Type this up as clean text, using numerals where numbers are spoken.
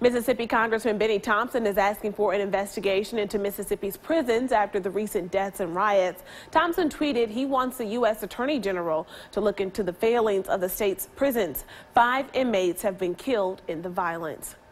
Mississippi Congressman Bennie Thompson is asking for an investigation into Mississippi's prisons after the recent deaths and riots. Thompson tweeted he wants the U.S. Attorney General to look into the failings of the state's prisons. 5 inmates have been killed in the violence.